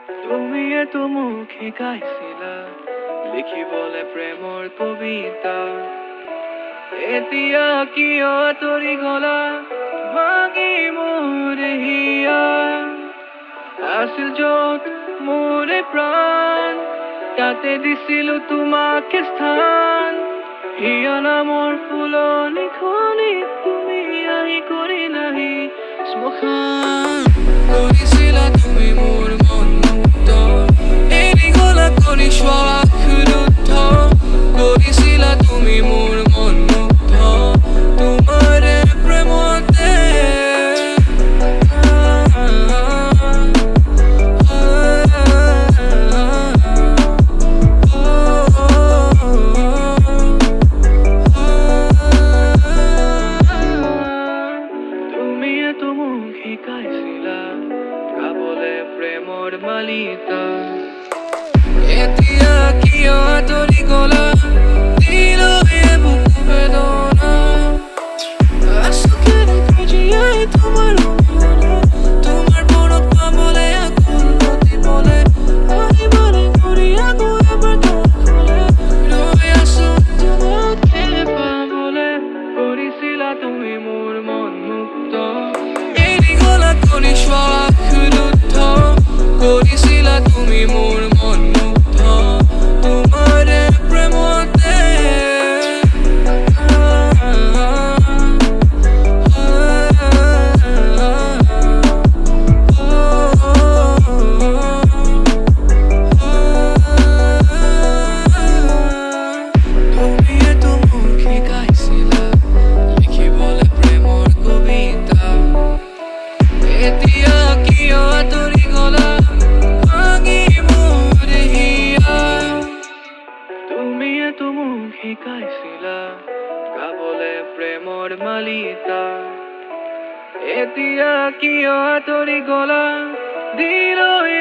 তুমি এতো মুখে গাইছিলা লিখিবলে প্ৰেমৰ কবিতা এতিয়া কিয় তৰি গলা ভাঙি মোৰ হিয়া আছিল য'ত মোৰে প্ৰাণ তাতে দিছিলো তোমাকে স্থান হিয়া নামৰ ফুলনিখনি তুমি আহি কৰিলাহি শ্মশান কৰিছিলা তুমি মোৰ মন মুক্ত এৰি গলা কৰি শ্বাস ৰুদ্ধ কৰিছিলা তুমি মোৰ মন মুক্ত তোমাৰে প্ৰেমতে তুমি এতো মুখে গাইছিলা গাবলে প্ৰেমৰ মালিতা এতিয়া কিয় আঁতৰি গলা দিলো বুক বেদনা আচুকেৰে জীয়াই তোমাৰ তোমাৰ মনত পাবলে আকুল প্ৰতিবলে আহিবলে কৰি আকৌ এবাৰ খোলে ৰৈ আছো তোমাকে পাবলে কৰিছিলা তুমি মোৰ মন মুক্ত এৰি গলা কৰি শ্বাস ৰুদ্ধ কৰিছিলা তুমি মোৰ মন মুগ্ধ তোমাৰে প্ৰেমতে তুমি এতো মুখে গাইছিলা লিখিবলে প্ৰেমৰ কবিতা এতিয়া কিয় আঁতৰি গলা ভাঙি মোৰ হিয়া তুমি এতো মুখে গাইছিলা গাবলে প্ৰেমৰ মালিতা এতিয়া কিয় আঁতৰি গলা দিলো